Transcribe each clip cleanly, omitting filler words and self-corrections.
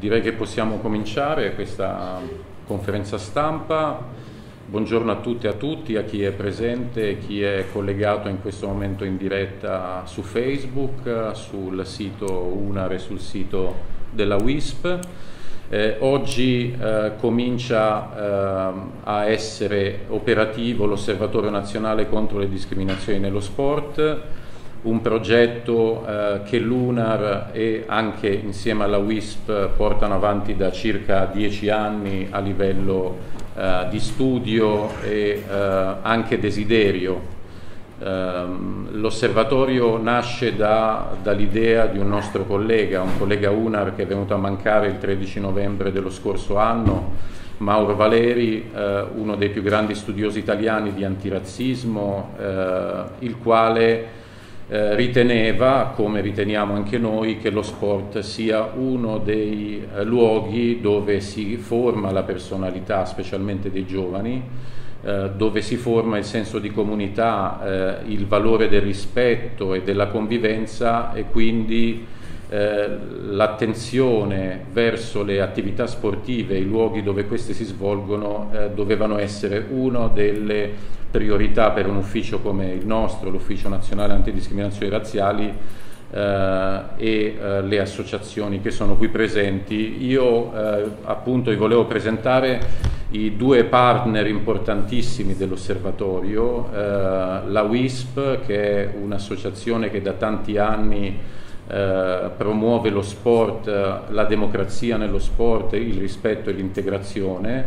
Direi che possiamo cominciare questa conferenza stampa. Buongiorno a tutte e a tutti, a chi è presente e chi è collegato in questo momento in diretta su Facebook, sul sito UNAR e sul sito della WISP. Oggi comincia a essere operativo l'Osservatorio Nazionale contro le discriminazioni nello sport, un progetto che l'UNAR e anche insieme alla WISP portano avanti da circa 10 anni a livello di studio e anche desiderio. L'osservatorio nasce dall'idea di un nostro collega, un collega UNAR che è venuto a mancare il 13 novembre dello scorso anno, Mauro Valeri, uno dei più grandi studiosi italiani di antirazzismo, il quale riteneva, come riteniamo anche noi, che lo sport sia uno dei luoghi dove si forma la personalità, specialmente dei giovani, dove si forma il senso di comunità, il valore del rispetto e della convivenza, e quindi l'attenzione verso le attività sportive, i luoghi dove queste si svolgono, dovevano essere una delle priorità per un ufficio come il nostro, l'Ufficio Nazionale Antidiscriminazioni Razziali, e le associazioni che sono qui presenti. Io appunto vi volevo presentare i due partner importantissimi dell'osservatorio, la WISP, che è un'associazione che da tanti anni promuove lo sport, la democrazia nello sport, il rispetto e l'integrazione,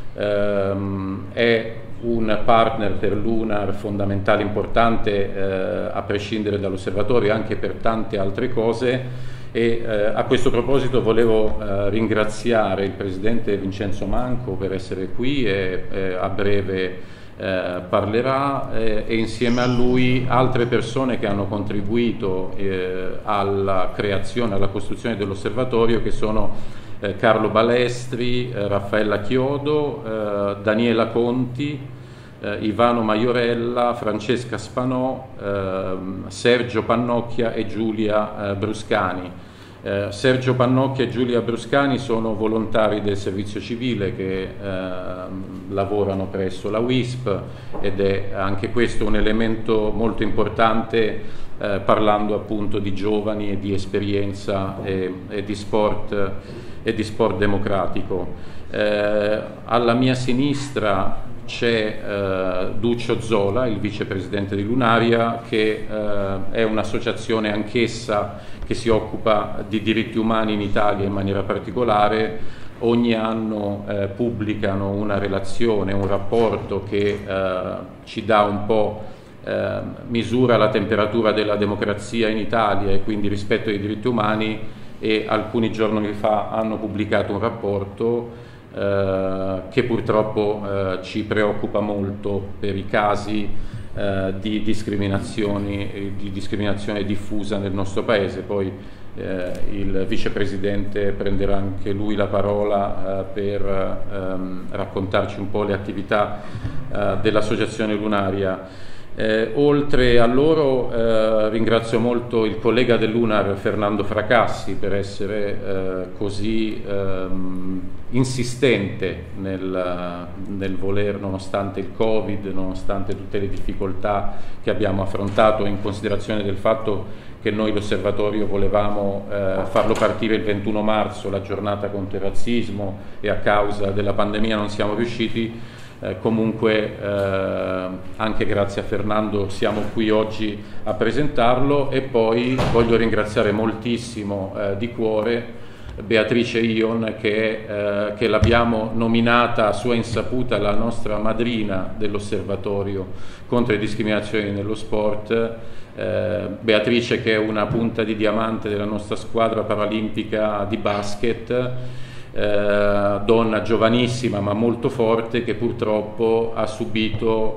è un partner per l'UNAR fondamentale, importante, a prescindere dall'osservatorio anche per tante altre cose. E a questo proposito volevo ringraziare il presidente Vincenzo Manco per essere qui e a breve parlerà, e insieme a lui altre persone che hanno contribuito alla creazione, alla costruzione dell'osservatorio, che sono Carlo Balestri, Raffaella Chiodo, Daniela Conti, Ivano Maiorella, Francesca Spanò, Sergio Pannocchia e Giulia Bruscani. Sergio Pannocchia e Giulia Bruscani sono volontari del servizio civile che lavorano presso la WISP, ed è anche questo un elemento molto importante, parlando appunto di giovani e di esperienza e di sport democratico. Alla mia sinistra c'è Duccio Zola, il vicepresidente di Lunaria, che è un'associazione anch'essa che si occupa di diritti umani in Italia in maniera particolare. Ogni anno pubblicano una relazione, un rapporto che ci dà un po', misura la temperatura della democrazia in Italia e quindi rispetto ai diritti umani, e alcuni giorni fa hanno pubblicato un rapporto che purtroppo ci preoccupa molto per i casi di discriminazione diffusa nel nostro paese. Poi il vicepresidente prenderà anche lui la parola per raccontarci un po' le attività dell'Associazione Lunaria. Oltre a loro ringrazio molto il collega dell'UNAR Fernando Fracassi per essere così insistente nel voler, nonostante il Covid, nonostante tutte le difficoltà che abbiamo affrontato, in considerazione del fatto che noi l'osservatorio volevamo farlo partire il 21 marzo, la giornata contro il razzismo, e a causa della pandemia non siamo riusciti. Comunque anche grazie a Fernando siamo qui oggi a presentarlo. E poi voglio ringraziare moltissimo di cuore Beatrice Ion, che l'abbiamo nominata a sua insaputa la nostra madrina dell'osservatorio contro le discriminazioni nello sport. Beatrice, che è una punta di diamante della nostra squadra paralimpica di basket, donna giovanissima ma molto forte, che purtroppo ha subito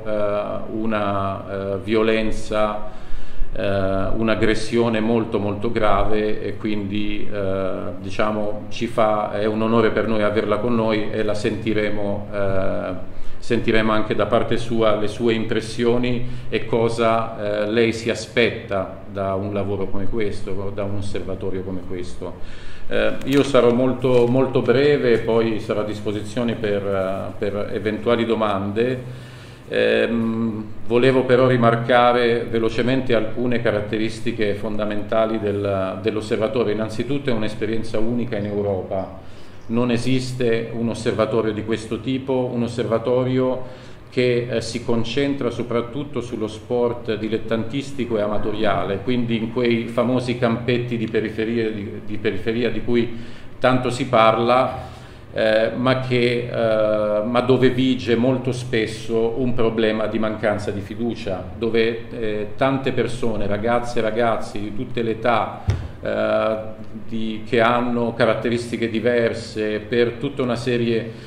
una violenza, un'aggressione molto molto grave, e quindi diciamo è un onore per noi averla con noi, e la sentiremo anche da parte sua le sue impressioni e cosa lei si aspetta da un lavoro come questo, da un osservatorio come questo. Io sarò molto breve, poi sarò a disposizione per eventuali domande. Volevo però rimarcare velocemente alcune caratteristiche fondamentali dell'osservatorio. Innanzitutto è un'esperienza unica in Europa, non esiste un osservatorio di questo tipo, un osservatorio che si concentra soprattutto sullo sport dilettantistico e amatoriale, quindi in quei famosi campetti di periferia di cui tanto si parla, ma dove vige molto spesso un problema di mancanza di fiducia, dove tante persone, ragazze e ragazzi di tutte le età, che hanno caratteristiche diverse per tutta una serie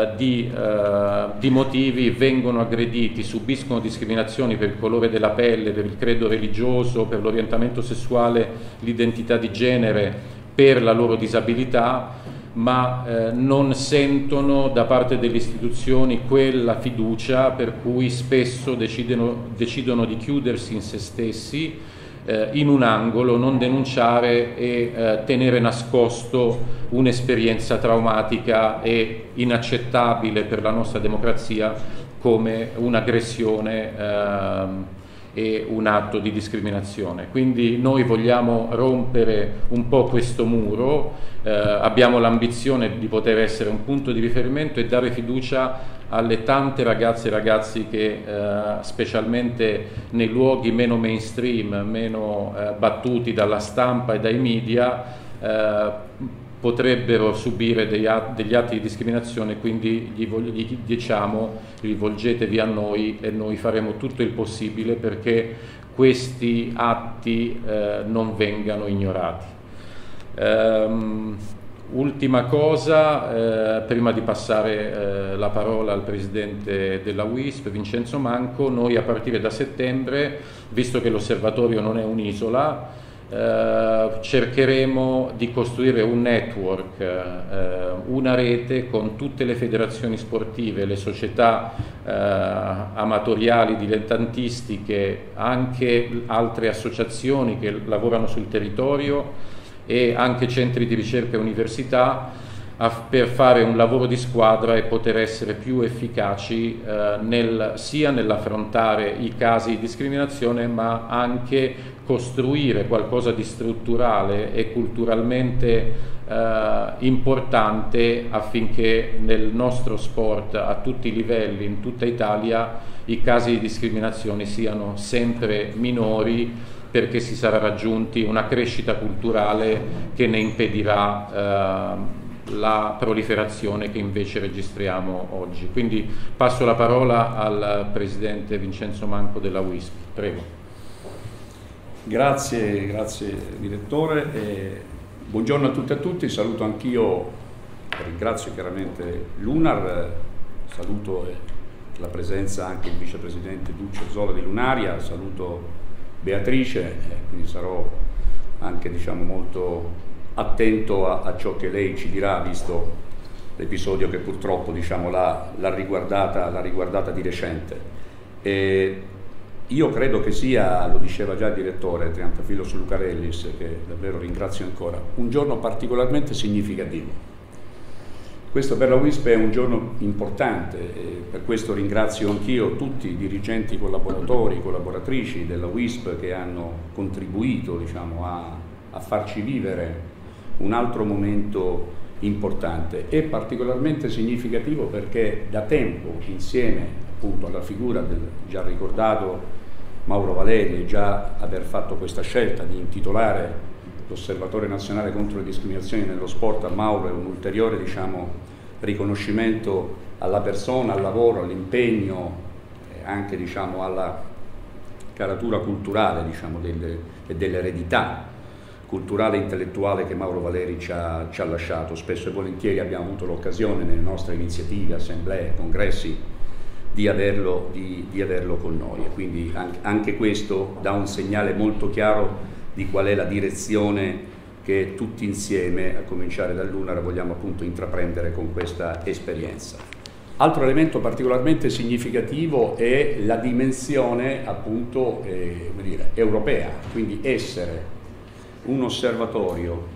di motivi, vengono aggrediti, subiscono discriminazioni per il colore della pelle, per il credo religioso, per l'orientamento sessuale, l'identità di genere, per la loro disabilità, ma non sentono da parte delle istituzioni quella fiducia per cui spesso decidono di chiudersi in se stessi, in un angolo, non denunciare e tenere nascosto un'esperienza traumatica e inaccettabile per la nostra democrazia come un'aggressione e un atto di discriminazione. Quindi noi vogliamo rompere un po' questo muro, abbiamo l'ambizione di poter essere un punto di riferimento e dare fiducia alle tante ragazze e ragazzi che specialmente nei luoghi meno mainstream, meno battuti dalla stampa e dai media, potrebbero subire degli atti di discriminazione, quindi gli diciamo: rivolgetevi a noi e noi faremo tutto il possibile perché questi atti non vengano ignorati. Ultima cosa, prima di passare la parola al Presidente della WISP, Vincenzo Manco, noi a partire da settembre, visto che l'osservatorio non è un'isola, cercheremo di costruire un network, una rete con tutte le federazioni sportive, le società amatoriali, dilettantistiche, anche altre associazioni che lavorano sul territorio e anche centri di ricerca e università, per fare un lavoro di squadra e poter essere più efficaci sia nell'affrontare i casi di discriminazione, ma anche costruire qualcosa di strutturale e culturalmente importante affinché nel nostro sport a tutti i livelli, in tutta Italia, i casi di discriminazione siano sempre minori, perché si sarà raggiunti una crescita culturale che ne impedirà la proliferazione che invece registriamo oggi. Quindi passo la parola al Presidente Vincenzo Manco della WISP. Prego. Grazie Direttore. Buongiorno a tutti e a tutti, saluto anch'io, ringrazio chiaramente l'UNAR, saluto la presenza anche il Vicepresidente Duccio Zola di Lunaria, saluto Beatrice, quindi sarò anche molto attento a ciò che lei ci dirà, visto l'episodio che purtroppo l'ha riguardata di recente. Io credo che sia, lo diceva già il direttore Triantafilos Lucarellis, che davvero ringrazio ancora, un giorno particolarmente significativo. Questo per la WISP è un giorno importante e per questo ringrazio anch'io tutti i dirigenti collaboratori, collaboratrici della WISP che hanno contribuito a farci vivere un altro momento importante. È particolarmente significativo perché da tempo, insieme appunto alla figura del già ricordato Mauro Valeri, e già aver fatto questa scelta di intitolare l'Osservatorio Nazionale contro le Discriminazioni nello Sport a Mauro, è un ulteriore riconoscimento alla persona, al lavoro, all'impegno, anche alla caratura culturale e dell'eredità culturale e intellettuale che Mauro Valeri ci ha lasciato. Spesso e volentieri abbiamo avuto l'occasione nelle nostre iniziative, assemblee, congressi, di averlo con noi, e quindi anche questo dà un segnale molto chiaro di qual è la direzione che tutti insieme, a cominciare dall'UNAR, vogliamo appunto intraprendere con questa esperienza. Altro elemento particolarmente significativo è la dimensione appunto europea, quindi essere un osservatorio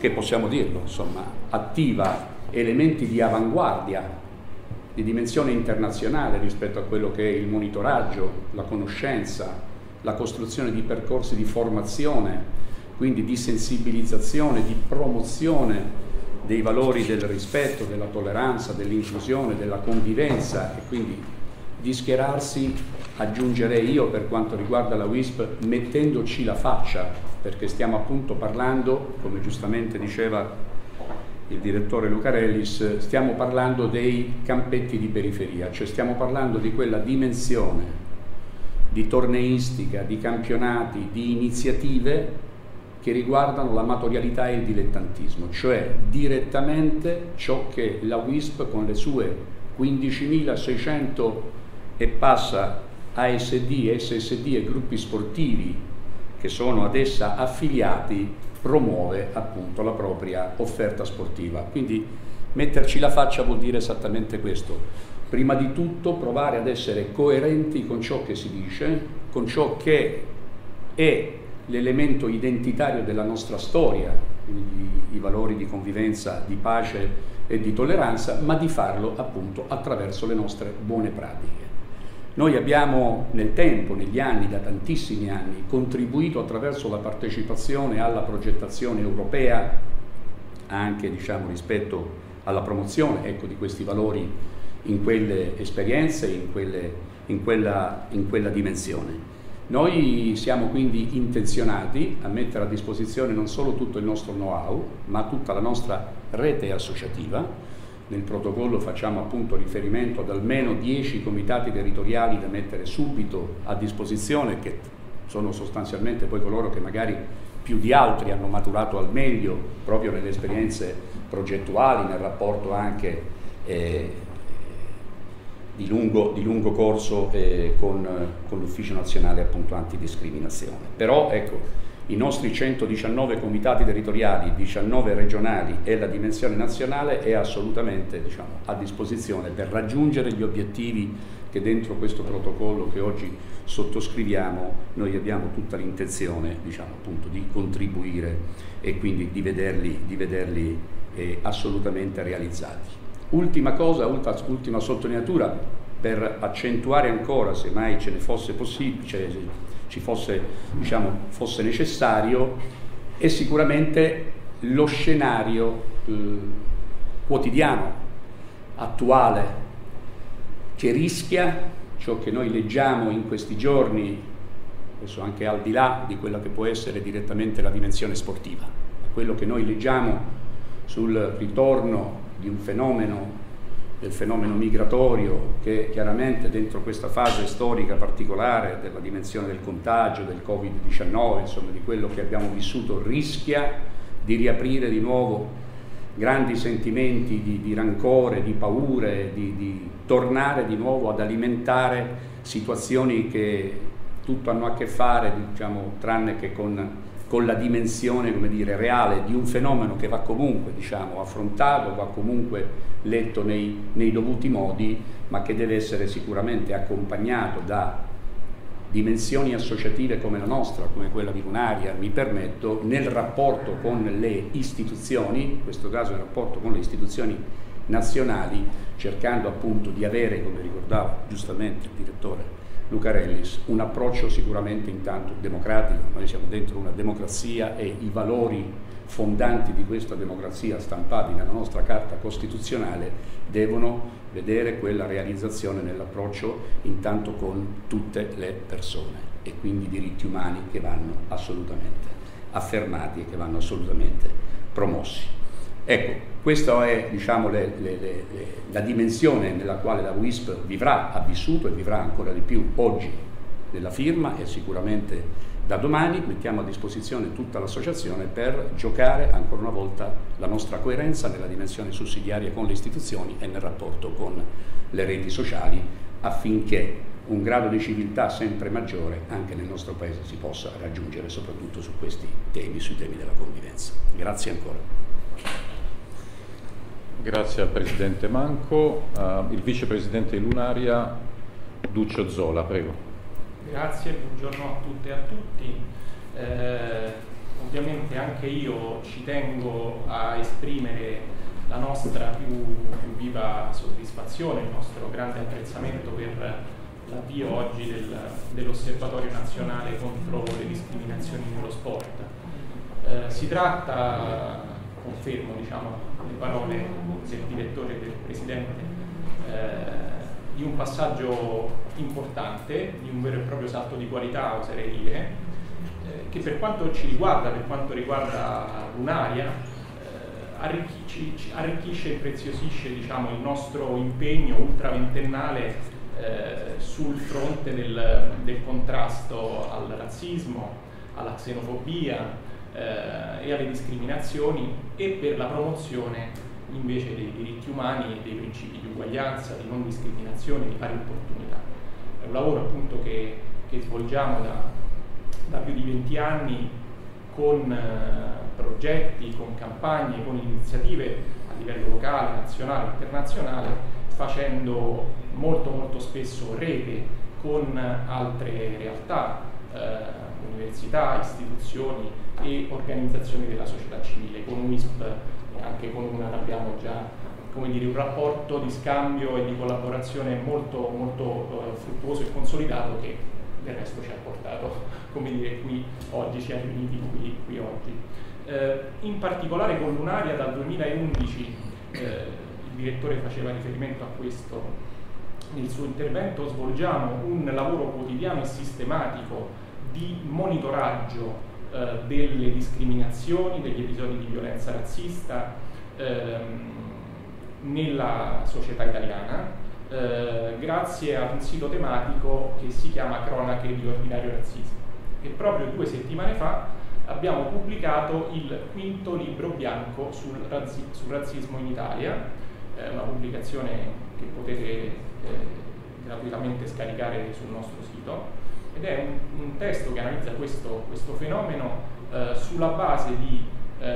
che possiamo dirlo, insomma, attiva elementi di avanguardia, di dimensione internazionale rispetto a quello che è il monitoraggio, la conoscenza, la costruzione di percorsi di formazione, quindi di sensibilizzazione, di promozione dei valori del rispetto, della tolleranza, dell'inclusione, della convivenza, e quindi di schierarsi, aggiungerei io per quanto riguarda la WISP, mettendoci la faccia, perché stiamo appunto parlando, come giustamente diceva il direttore Lucarellis, stiamo parlando dei campetti di periferia, cioè stiamo parlando di quella dimensione di torneistica, di campionati, di iniziative che riguardano l'amatorialità e il dilettantismo, cioè direttamente ciò che la WISP con le sue 15.600 e passa ASD, SSD e gruppi sportivi che sono ad essa affiliati, promuove appunto la propria offerta sportiva. Quindi metterci la faccia vuol dire esattamente questo. Prima di tutto provare ad essere coerenti con ciò che si dice, con ciò che è l'elemento identitario della nostra storia, quindi i valori di convivenza, di pace e di tolleranza, ma di farlo appunto attraverso le nostre buone pratiche. Noi abbiamo nel tempo, negli anni, da tantissimi anni, contribuito attraverso la partecipazione alla progettazione europea, anche diciamo rispetto alla promozione, ecco, di questi valori in quelle esperienze, in quella dimensione. Noi siamo quindi intenzionati a mettere a disposizione non solo tutto il nostro know-how, ma tutta la nostra rete associativa. Nel protocollo facciamo appunto riferimento ad almeno 10 comitati territoriali da mettere subito a disposizione, che sono sostanzialmente poi coloro che magari più di altri hanno maturato al meglio proprio nelle esperienze progettuali, nel rapporto anche di lungo corso con l'Ufficio Nazionale appunto Antidiscriminazione. Però ecco, i nostri 119 comitati territoriali, 19 regionali e la dimensione nazionale è assolutamente a disposizione per raggiungere gli obiettivi che dentro questo protocollo che oggi sottoscriviamo noi abbiamo tutta l'intenzione appunto di contribuire e quindi di vederli assolutamente realizzati. Ultima cosa, ultima sottolineatura per accentuare ancora, se mai ce ne fosse possibile, ci fosse, fosse necessario, è sicuramente lo scenario quotidiano, attuale, che rischia ciò che noi leggiamo in questi giorni, adesso anche al di là di quella che può essere direttamente la dimensione sportiva, quello che noi leggiamo sul ritorno di un fenomeno, del fenomeno migratorio, che chiaramente dentro questa fase storica particolare della dimensione del contagio, del Covid-19, insomma di quello che abbiamo vissuto, rischia di riaprire di nuovo grandi sentimenti di rancore, di paure, di tornare di nuovo ad alimentare situazioni che tutto hanno a che fare, tranne che con la dimensione, come dire, reale di un fenomeno che va comunque, affrontato, va comunque letto nei dovuti modi, ma che deve essere sicuramente accompagnato da dimensioni associative come la nostra, come quella di Lunaria, mi permetto, nel rapporto con le istituzioni, in questo caso nel rapporto con le istituzioni nazionali, cercando appunto di avere, come ricordava giustamente il direttore Lucarellis, un approccio sicuramente intanto democratico. Noi siamo dentro una democrazia e i valori fondanti di questa democrazia stampati nella nostra Carta Costituzionale devono vedere quella realizzazione nell'approccio intanto con tutte le persone e quindi diritti umani che vanno assolutamente affermati e che vanno assolutamente promossi. Ecco, questa è la dimensione nella quale la WISP ha vissuto e vivrà ancora di più oggi della firma e sicuramente da domani mettiamo a disposizione tutta l'associazione per giocare ancora una volta la nostra coerenza nella dimensione sussidiaria con le istituzioni e nel rapporto con le reti sociali affinché un grado di civiltà sempre maggiore anche nel nostro Paese si possa raggiungere soprattutto su questi temi, sui temi della convivenza. Grazie ancora. Grazie al Presidente Manco. Il Vicepresidente di Lunaria, Duccio Zola, prego. Grazie, buongiorno a tutte e a tutti. ovviamente anche io ci tengo a esprimere la nostra più viva soddisfazione, il nostro grande apprezzamento per l'avvio oggi dell'Osservatorio Nazionale contro le discriminazioni nello sport. Si tratta, confermo le parole del direttore e del presidente, di un passaggio importante, di un vero e proprio salto di qualità, oserei dire, che per quanto ci riguarda, per quanto riguarda Lunaria, arricchisce e preziosisce il nostro impegno ultraventennale sul fronte del contrasto al razzismo, alla xenofobia e alle discriminazioni, e per la promozione invece dei diritti umani e dei principi di uguaglianza, di non discriminazione, di pari opportunità. È un lavoro appunto che svolgiamo da più di 20 anni con progetti, con campagne, con iniziative a livello locale, nazionale, internazionale, facendo molto spesso rete con altre realtà, università, istituzioni e organizzazioni della società civile. Con WISP, anche con UNAR, abbiamo già un rapporto di scambio e di collaborazione molto fruttuoso e consolidato, che del resto ci ha portato qui oggi, ci ha riuniti qui oggi. In particolare con Lunaria dal 2011, il direttore faceva riferimento a questo nel suo intervento, svolgiamo un lavoro quotidiano e sistematico di monitoraggio delle discriminazioni, degli episodi di violenza razzista nella società italiana, grazie ad un sito tematico che si chiama Cronache di ordinario razzismo, e proprio 2 settimane fa abbiamo pubblicato il 5° libro bianco sul razzismo in Italia, una pubblicazione che potete gratuitamente scaricare sul nostro sito, ed è un testo che analizza questo fenomeno sulla base di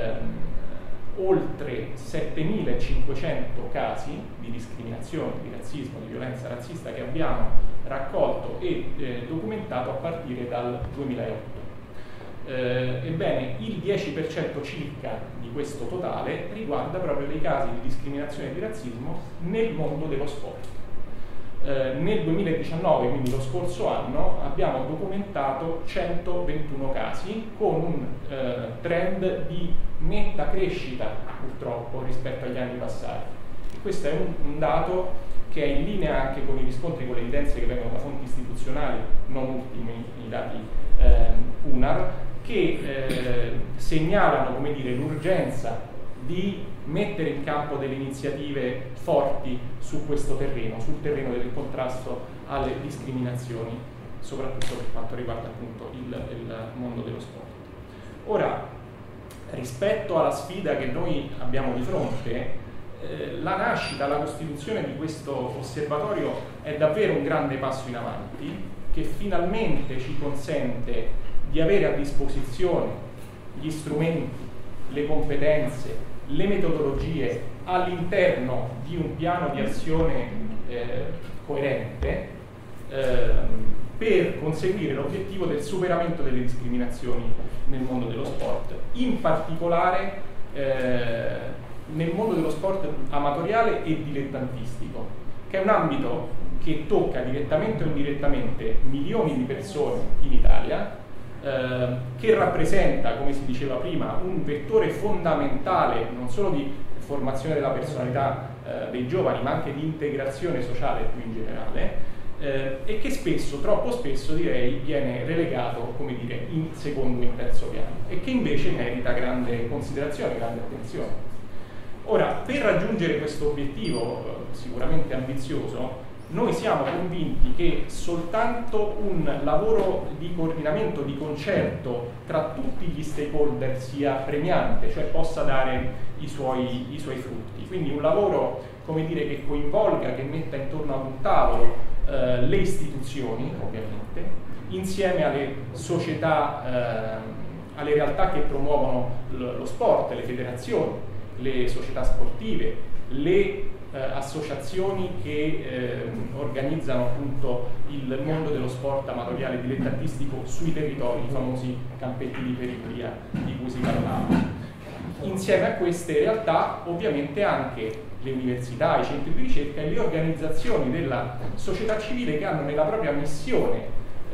oltre 7.500 casi di discriminazione, di razzismo, di violenza razzista che abbiamo raccolto e documentato a partire dal 2008. Ebbene, il 10% circa di questo totale riguarda proprio dei casi di discriminazione e di razzismo nel mondo dello sport. Nel 2019, quindi lo scorso anno, abbiamo documentato 121 casi con un trend di netta crescita, purtroppo, rispetto agli anni passati. E questo è un dato che è in linea anche con i riscontri, con le evidenze che vengono da fonti istituzionali, non ultimi i dati UNAR, che segnalano l'urgenza di mettere in campo delle iniziative forti su questo terreno, sul terreno del contrasto alle discriminazioni, soprattutto per quanto riguarda appunto il mondo dello sport. Ora, rispetto alla sfida che noi abbiamo di fronte, la nascita, la costituzione di questo osservatorio è davvero un grande passo in avanti, che finalmente ci consente di avere a disposizione gli strumenti, le competenze, le metodologie all'interno di un piano di azione coerente per conseguire l'obiettivo del superamento delle discriminazioni nel mondo dello sport, in particolare nel mondo dello sport amatoriale e dilettantistico, che è un ambito che tocca direttamente o indirettamente milioni di persone in Italia, che rappresenta, come si diceva prima, un vettore fondamentale non solo di formazione della personalità dei giovani, ma anche di integrazione sociale più in generale, e che spesso, troppo spesso direi, viene relegato, in secondo e in terzo piano, e che invece merita grande considerazione, grande attenzione. Ora, per raggiungere questo obiettivo sicuramente ambizioso, noi siamo convinti che soltanto un lavoro di coordinamento, di concerto tra tutti gli stakeholder sia premiante, cioè possa dare i suoi frutti. Quindi un lavoro, che coinvolga, che metta intorno ad un tavolo le istituzioni, ovviamente, insieme alle società, alle realtà che promuovono lo sport, le federazioni, le società sportive, le associazioni che organizzano appunto il mondo dello sport amatoriale dilettantistico sui territori, i famosi campetti di periferia di cui si parlava. Insieme a queste realtà ovviamente anche le università, i centri di ricerca e le organizzazioni della società civile che hanno nella propria missione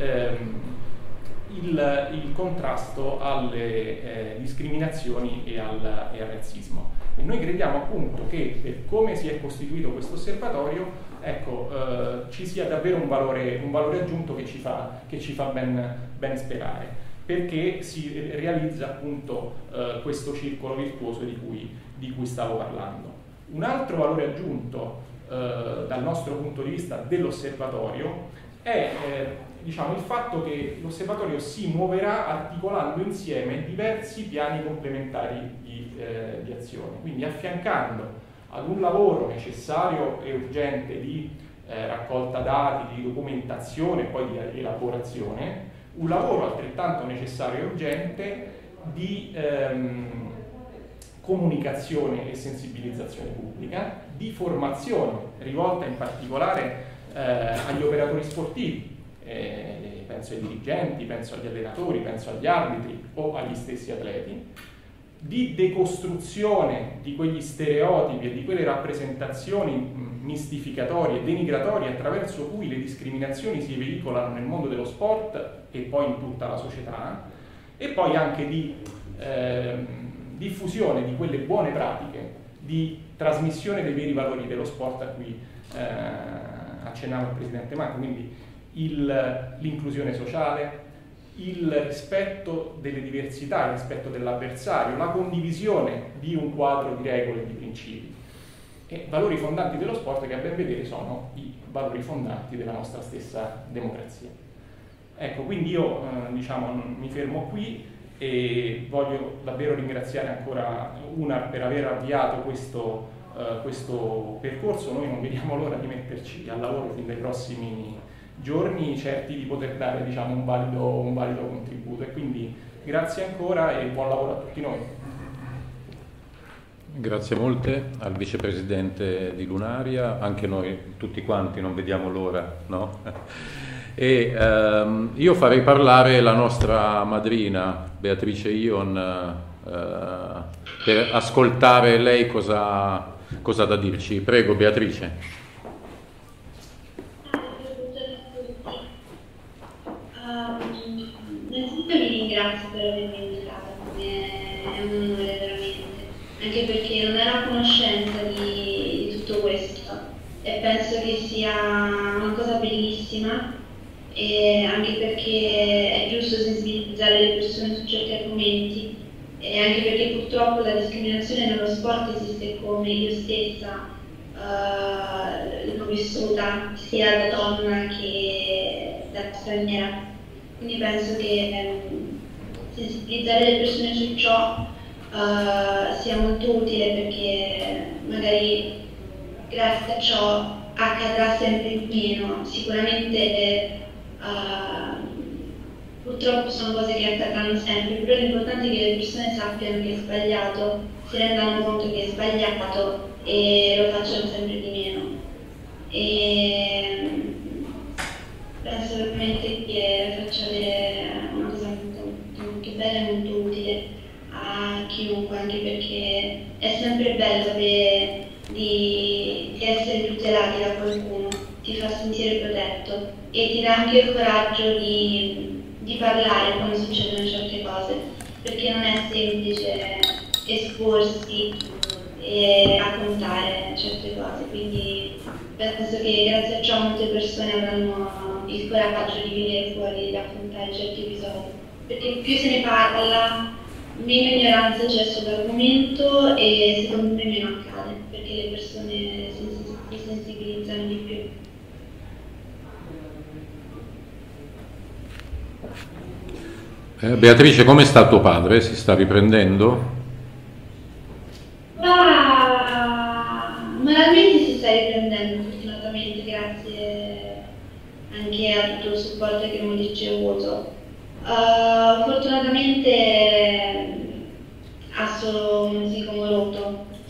il contrasto alle discriminazioni e al razzismo. E noi crediamo appunto che per come si è costituito questo osservatorio, ecco, ci sia davvero un valore aggiunto che ci fa ben sperare, perché si realizza appunto questo circolo virtuoso di cui stavo parlando. Un altro valore aggiunto dal nostro punto di vista dell'osservatorio è diciamo, il fatto che l'osservatorio si muoverà articolando insieme diversi piani complementari di azione, quindi affiancando ad un lavoro necessario e urgente di raccolta dati, di documentazione e poi di elaborazione, un lavoro altrettanto necessario e urgente di comunicazione e sensibilizzazione pubblica, di formazione rivolta in particolare agli operatori sportivi, penso ai dirigenti, penso agli allenatori, penso agli arbitri o agli stessi atleti, di decostruzione di quegli stereotipi e di quelle rappresentazioni mistificatorie e denigratorie attraverso cui le discriminazioni si veicolano nel mondo dello sport e poi in tutta la società, e poi anche di diffusione di quelle buone pratiche, di trasmissione dei veri valori dello sport a cui accennava il Presidente Manco, quindi l'inclusione sociale, il rispetto delle diversità, il rispetto dell'avversario, la condivisione di un quadro di regole e di principi. E valori fondanti dello sport che a ben vedere sono i valori fondanti della nostra stessa democrazia. Ecco, quindi io diciamo, mi fermo qui e voglio davvero ringraziare ancora UNAR per aver avviato questo percorso. Noi non vediamo l'ora di metterci al lavoro fin dai prossimi giorni, certi di poter dare diciamo, un valido contributo, e quindi grazie ancora e buon lavoro a tutti noi. Grazie molte al vicepresidente di Lunaria, anche noi tutti quanti non vediamo l'ora, no? E io farei parlare la nostra madrina Beatrice Ion per ascoltare lei cosa ha da dirci. Prego Beatrice. Innanzitutto vi ringrazio per avermi invitato, è un onore veramente, anche perché non ero a conoscenza di tutto questo e penso che sia una cosa bellissima, e anche perché è giusto sensibilizzare le persone su certi argomenti, e anche perché purtroppo la discriminazione nello sport esiste, come io stessa l'ho vissuta sia da donna che da straniera. Quindi penso che sensibilizzare le persone su ciò sia molto utile, perché magari grazie a ciò accadrà sempre meno. Sicuramente purtroppo sono cose che accadranno sempre, però l'importante è che le persone sappiano che è sbagliato, si rendano conto che è sbagliato e lo facciano sempre di meno. E penso veramente che faccia una cosa molto bella e molto utile a chiunque, anche perché è sempre bello sapere di essere tutelati da qualcuno, ti fa sentire protetto e ti dà anche il coraggio di parlare quando succedono certe cose, perché non è semplice esporsi e raccontare certe cose. Quindi penso che grazie a ciò molte persone avranno il coraggio di venire fuori e di affrontare certi episodi, perché più se ne parla, meno ignoranza c'è sull'argomento e secondo me meno accade, perché le persone si sensibilizzano di più. Beatrice, come sta tuo padre? Si sta riprendendo? Moralmente si sta riprendendo, fortunatamente, grazie anche a tutto il supporto che abbiamo ricevuto. Fortunatamente ha solo un zigomo rotto,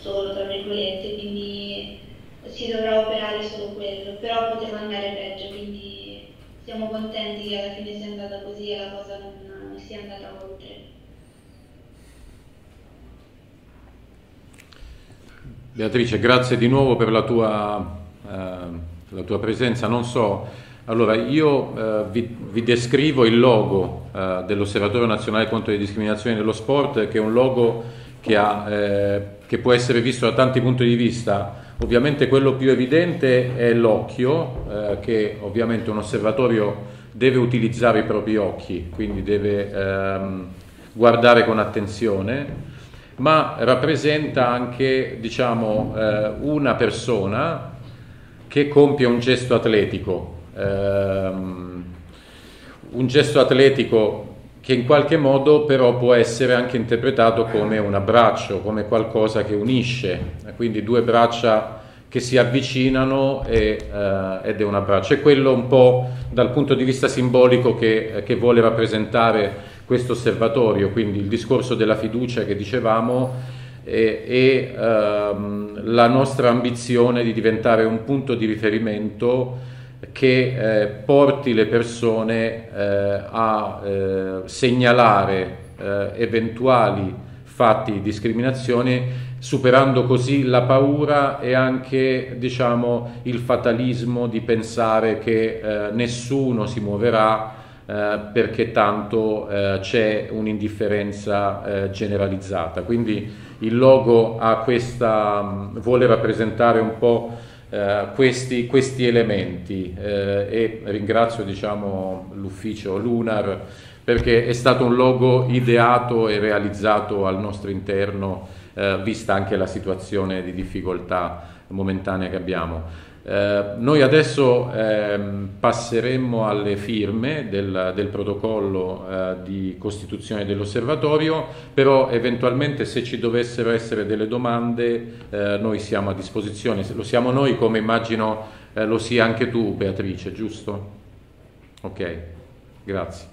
virgolette, quindi si dovrà operare solo quello, però poteva andare peggio, quindi siamo contenti che alla fine sia andata così e la cosa non sia andata oltre. Beatrice, grazie di nuovo per la tua presenza. Non so, allora io vi descrivo il logo dell'Osservatorio Nazionale contro le discriminazioni nello sport, che è un logo che può essere visto da tanti punti di vista. Ovviamente quello più evidente è l'occhio, che ovviamente un osservatorio deve utilizzare i propri occhi, quindi deve guardare con attenzione, ma rappresenta anche, diciamo, una persona che compie un gesto atletico che in qualche modo però può essere anche interpretato come un abbraccio, come qualcosa che unisce, quindi due braccia che si avvicinano ed è un abbraccio. È quello un po' dal punto di vista simbolico che vuole rappresentare questo osservatorio, quindi il discorso della fiducia che dicevamo e la nostra ambizione di diventare un punto di riferimento che porti le persone a segnalare eventuali fatti di discriminazione, superando così la paura e anche, diciamo, il fatalismo di pensare che nessuno si muoverà perché tanto c'è un'indifferenza generalizzata. Quindi il logo vuole rappresentare un po' questi elementi e ringrazio, diciamo, l'ufficio Lunar perché è stato un logo ideato e realizzato al nostro interno, vista anche la situazione di difficoltà momentanea che abbiamo. Noi adesso passeremmo alle firme del protocollo di costituzione dell'osservatorio, però eventualmente se ci dovessero essere delle domande noi siamo a disposizione. Lo siamo noi, come immagino lo sia anche tu, Beatrice, giusto? Ok, grazie.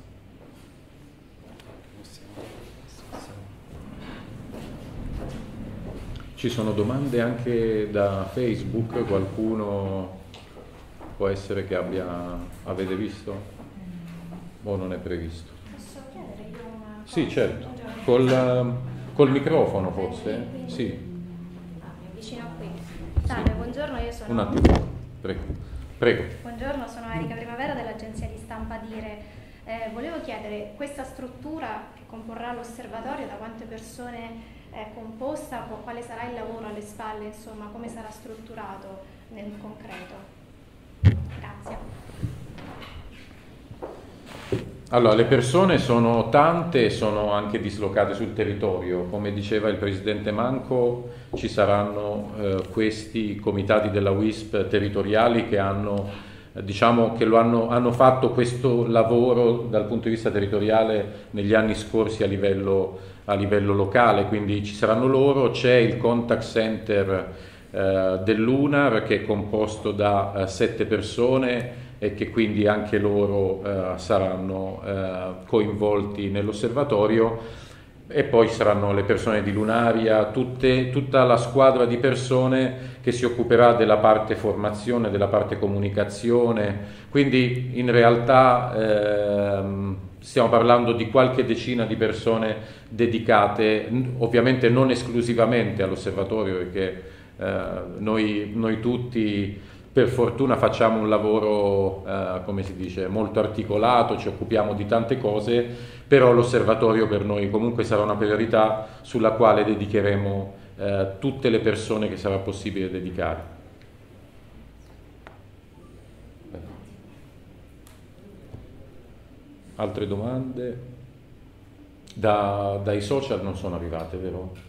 Ci sono domande anche da Facebook? Qualcuno può essere che avete visto? O non è previsto? Posso chiedere io una cosa? Sì, certo. Col microfono forse? Sì. Mi avvicino qui. Salve, buongiorno, io sono... Un attimo, prego. Buongiorno, sono Erika Primavera dell'agenzia di stampa Dire. Volevo chiedere, questa struttura che comporrà l'osservatorio, da quante persone è composta, quale sarà il lavoro alle spalle, insomma, come sarà strutturato nel concreto? Grazie. Allora, le persone sono tante e sono anche dislocate sul territorio. Come diceva il Presidente Manco, ci saranno questi comitati della WISP territoriali che hanno, diciamo, che hanno fatto questo lavoro dal punto di vista territoriale negli anni scorsi a livello locale, quindi ci saranno loro. C'è il contact center dell'UNAR che è composto da 7 persone e che quindi anche loro saranno coinvolti nell'osservatorio, e poi saranno le persone di Lunaria, tutta la squadra di persone che si occuperà della parte formazione, della parte comunicazione. Quindi in realtà stiamo parlando di qualche decina di persone dedicate, ovviamente non esclusivamente all'osservatorio, perché noi tutti per fortuna facciamo un lavoro, come si dice, molto articolato, ci occupiamo di tante cose, però l'osservatorio per noi comunque sarà una priorità sulla quale dedicheremo tutte le persone che sarà possibile dedicare. Altre domande? Dai social non sono arrivate, vero?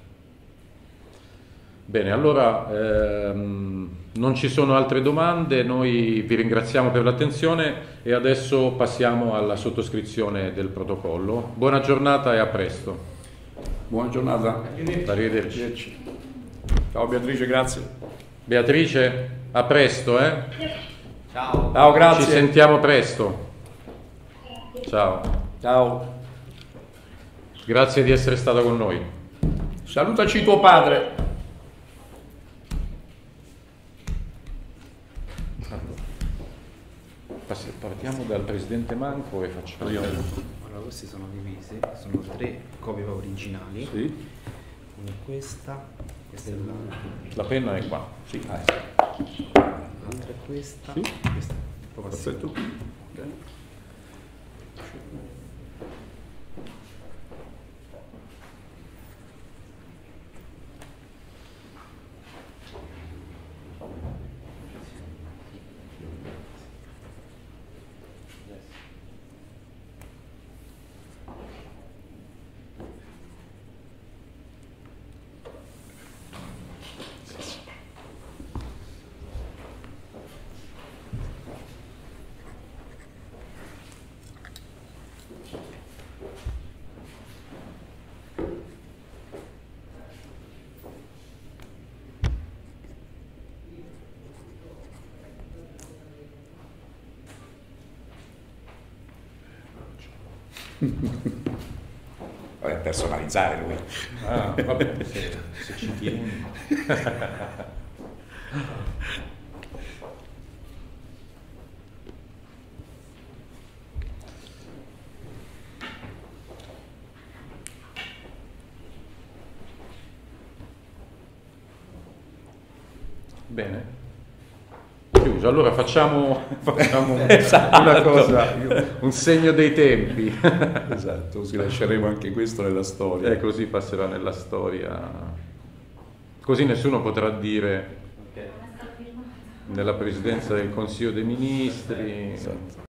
Bene, allora non ci sono altre domande, noi vi ringraziamo per l'attenzione e adesso passiamo alla sottoscrizione del protocollo. Buona giornata e a presto. Buona giornata. Arrivederci. Ciao Beatrice, grazie. Beatrice, a presto, eh? Ciao. Ciao, grazie. Ci sentiamo presto. Ciao. Ciao. Grazie di essere stata con noi. Salutaci tuo padre. Partiamo dal Presidente Manco e facciamo... Allora, questi sono divisi, sono 3 copie originali. Sì. Una è questa è La penna è qua. Sì. l'altra è questa, Sì. questa è proprio Perfetto. assieme. Ok. Vabbè, personalizzare lui. Ah, vabbè, se ci tieni. Bene. Chiuso. Allora facciamo Esatto. una cosa, un segno dei tempi. Esatto, così lasceremo anche questo nella storia. E così passerà nella storia. Così nessuno potrà dire nella Presidenza del Consiglio dei Ministri. Esatto.